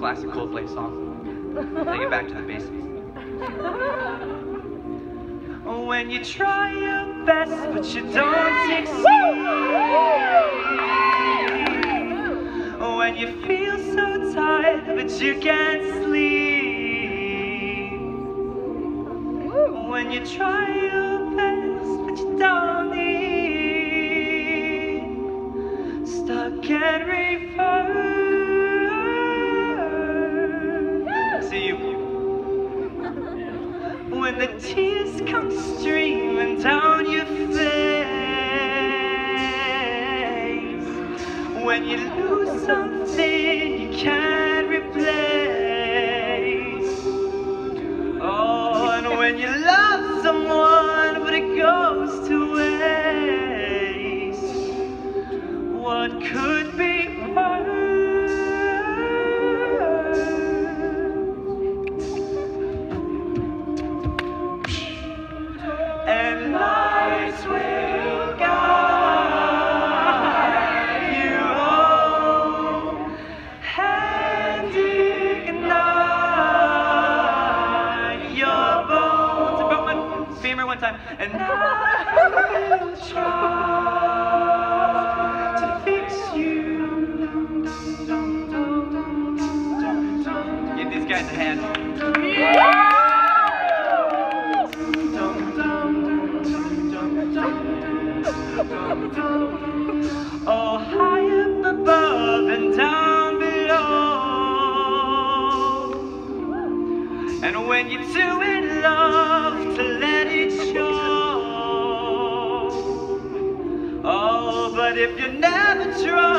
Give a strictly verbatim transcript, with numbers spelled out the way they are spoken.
classic Coldplay song. Take it back to the basics. When you try your best, but you don't succeed. When you feel so tired, but you can't sleep. When you try your best, but you don't need. Stuck and reverse. See you. When the tears come streaming down your face. When you lose something you can't replace. Oh, and when you love someone but it goes to waste. What could be worse? And lights will guide you home, and ignite your bones. I broke my femur one time, and I will try to fix you. Give these guys a hand. Oh, high up above and down below. And when you're doing love, to let it show. Oh, but if you never try